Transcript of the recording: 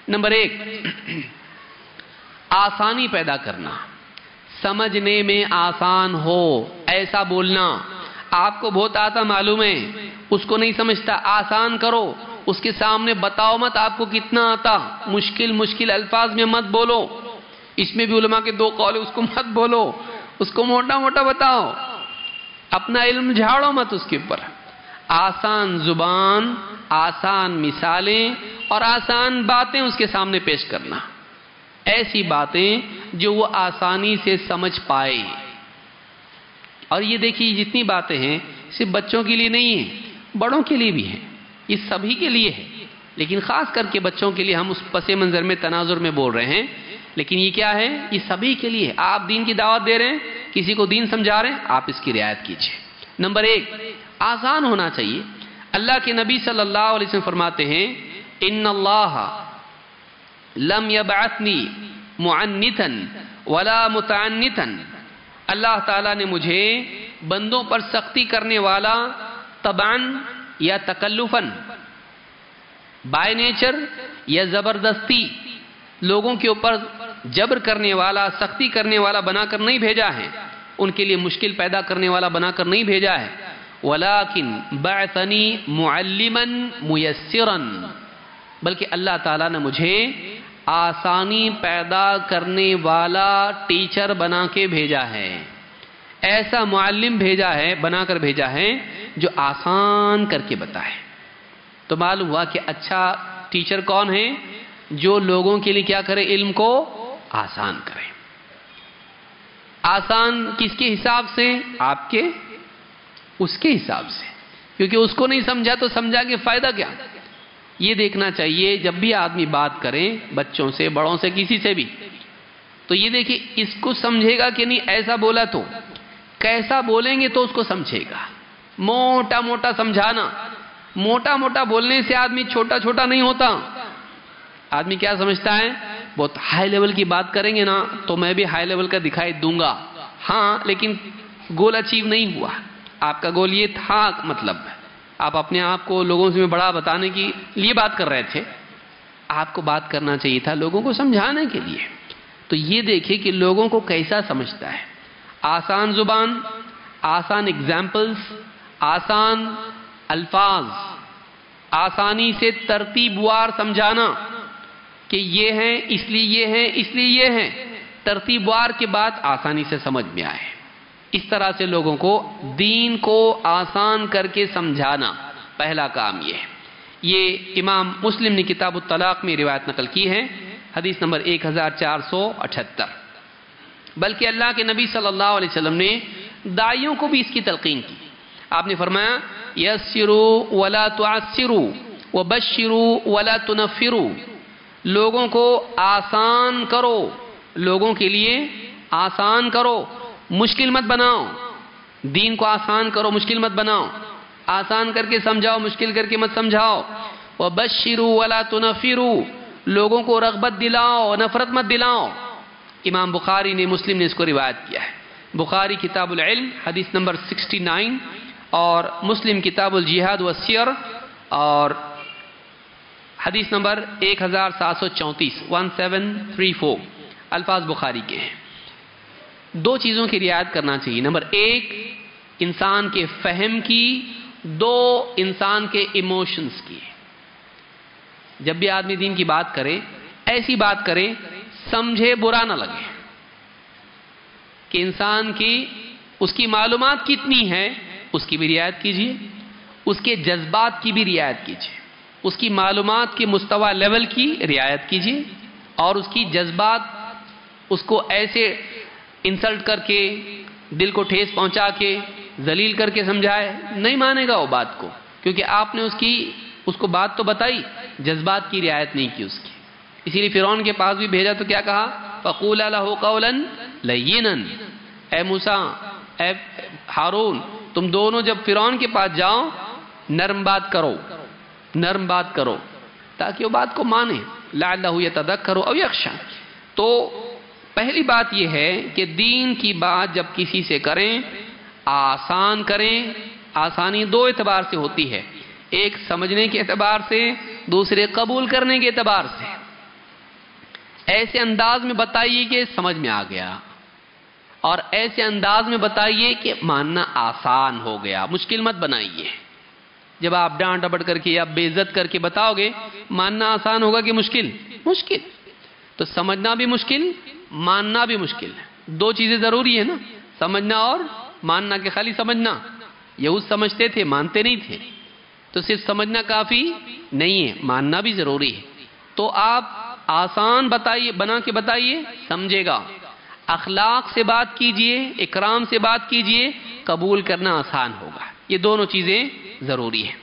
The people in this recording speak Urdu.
نمبر 1، آسانی پیدا کرنا، سمجھنے میں آسان ہو ایسا بولنا۔ آپ کو بہت آتا معلوم ہے، اس کو نہیں سمجھتا، آسان کرو، اس کے سامنے بتاؤ مت آپ کو کتنا آتا، مشکل الفاظ میں مت بولو۔ اس میں بھی علماء کے 2 قول، اس کو مت بولو، اس کو موٹا موٹا بتاؤ، اپنا علم جھاڑو مت اس کے اوپر۔ آسان زبان، آسان مثالیں اور آسان باتیں اس کے سامنے پیش کرنا، ایسی باتیں جو وہ آسانی سے سمجھ پائے۔ اور یہ دیکھیے جتنی باتیں ہیں صرف بچوں کے لیے نہیں ہیں، بڑوں کے لیے بھی ہیں، یہ سبھی کے لیے ہے، لیکن خاص کر کے بچوں کے لیے ہم اس پس منظر میں تناظر میں بول رہے ہیں، لیکن یہ کیا ہے؟ یہ سبھی کے لیے۔ آپ دین کی دعوت دے رہے ہیں، کسی کو دین سمجھا رہے ہیں، آپ اس کی رعایت کیجیے۔ نمبر 1، آسان ہونا چاہیے۔ اللہ کے نبی صلی اللہ علیہ وسلم فرماتے ہیں، ان اللہ لم یبعثنی معنتا ولا متعنتا، اللہ تعالیٰ نے مجھے بندوں پر سختی کرنے والا طبعاً یا تکلفاً، بائی نیچر یا زبردستی لوگوں کے اوپر جبر کرنے والا، سختی کرنے والا بنا کر نہیں بھیجا ہے، ان کے لیے مشکل پیدا کرنے والا بنا کر نہیں بھیجا ہے، ولیکن بعثنی معلما میسرا، بلکہ اللہ تعالیٰ نے مجھے آسانی پیدا کرنے والا ٹیچر بنا کے بھیجا ہے، ایسا معلم بھیجا ہے، بنا کر بھیجا ہے جو آسان کر کے بتائے۔ تو معلوم ہوا کہ اچھا ٹیچر کون ہے؟ جو لوگوں کے لیے کیا کرے؟ علم کو آسان کرے۔ آسان کس کے حساب سے؟ آپ کے، اس کے حساب سے، کیونکہ اس کو نہیں سمجھا تو سمجھا کے فائدہ کیا؟ یہ دیکھنا چاہیے جب بھی آدمی بات کریں، بچوں سے، بڑوں سے، کسی سے بھی، تو یہ دیکھیں اس کو سمجھے گا کہ نہیں، ایسا بولا تو کیسا بولیں گے تو اس کو سمجھے گا۔ موٹا موٹا سمجھانا، موٹا موٹا بولنے سے آدمی چھوٹا چھوٹا نہیں ہوتا۔ آدمی کیا سمجھتا ہے؟ بہت ہائی لیول کی بات کریں گے نا تو میں بھی ہائی لیول کا دکھائی دوں گا، ہاں، لیکن گول اچیو نہیں ہوا۔ آپ کا گول یہ تھا، مطلب آپ اپنے آپ کو لوگوں سے بڑا بتانے کے لیے بات کر رہے تھے، آپ کو بات کرنا چاہیے تھا لوگوں کو سمجھانے کے لیے۔ تو یہ دیکھیں کہ لوگوں کو کیسا سمجھتا ہے۔ آسان زبان، آسان ایگزامپلز، آسان الفاظ، آسانی سے ترتیب وار سمجھانا کہ یہ ہیں اس لیے یہ ہیں اس لیے یہ ہیں، ترتیب وار کے بعد آسانی سے سمجھ میں آئے۔ اس طرح سے لوگوں کو دین کو آسان کر کے سمجھانا پہلا کام یہ ہے۔ یہ امام مسلم نے کتاب الطلاق میں روایت نقل کی ہے، حدیث نمبر 1478۔ بلکہ اللہ کے نبی صلی اللہ علیہ وسلم نے داعیوں کو بھی اس کی تلقین کی۔ آپ نے فرمایا، یسروا ولا تعسروا وبشروا ولا تنفروا، لوگوں کو آسان کرو، لوگوں کے لیے آسان کرو، مشکل مت بناؤ۔ دین کو آسان کرو، مشکل مت بناؤ، آسان کر کے سمجھاؤ، مشکل کر کے مت سمجھاؤ۔ وبشروا ولا تنفروا، لوگوں کو رغبت دلاؤ، نفرت مت دلاؤ۔ امام بخاری نے، مسلم نے اس کو روایت کیا ہے۔ بخاری کتاب العلم حدیث نمبر 69 اور مسلم کتاب الجہاد والسیر اور حدیث نمبر 1734 1734 الفاظ بخاری کے ہیں۔ 2 چیزوں کی رعایت کرنا چاہیے۔ نمبر 1 انسان کے فہم کی، 2 انسان کے ایموشنز کی۔ جب بھی آدمی دین کی بات کرے، ایسی بات کرے سمجھے برا نہ لگے، کہ انسان کی اس کی معلومات کتنی ہے اس کی بھی رعایت کیجیے، اس کے جذبات کی بھی رعایت کیجیے، اس کی معلومات کے مستوی لیول کی رعایت کیجیے، اور اس کی جذبات اس کو ایسے انسلٹ کر کے، دل کو ٹھیس پہنچا کے، ذلیل کر کے سمجھائے نہیں مانے گا وہ بات کو، کیونکہ آپ نے اس کو بات تو بتائی، جذبات کی رعایت نہیں کی اس کی۔ اسی لیے فرعون کے پاس بھی بھیجا تو کیا کہا؟ فَقُولَا لَهُ قَوْلًا لَيِّنًا، اے موسیٰ، اے ہارون، تم دونوں جب فرعون کے پاس جاؤ نرم بات کرو، نرم بات کرو تاکہ وہ بات کو مانے، لَعَلَّهُ يَتَذَكَّرُ أَوْ يَخْشَىٰ۔ تو پہلی بات یہ ہے کہ دین کی بات جب کسی سے کریں، آسان کریں۔ آسانی 2 اعتبار سے ہوتی ہے، ایک سمجھنے کے اعتبار سے، دوسرے قبول کرنے کے اعتبار سے۔ ایسے انداز میں بتائیے کہ سمجھ میں آ گیا، اور ایسے انداز میں بتائیے کہ ماننا آسان ہو گیا، مشکل مت بنائیے۔ جب آپ ڈانٹ ڈپٹ کر کے یا بے عزت کر کے بتاؤ گے، ماننا آسان ہوگا کہ مشکل؟ مشکل۔ تو سمجھنا بھی مشکل، ماننا بھی مشکل، دو چیزیں ضروری ہیں نا، سمجھنا اور ماننا۔ کہ خالی سمجھنا، یہود سمجھتے تھے مانتے نہیں تھے، تو صرف سمجھنا کافی نہیں ہے، ماننا بھی ضروری ہے۔ تو آپ آسان بتائیے، بنا کے بتائیے، سمجھے گا۔ اخلاق سے بات کیجئے، اکرام سے بات کیجئے، قبول کرنا آسان ہوگا۔ یہ دونوں چیزیں ضروری ہیں۔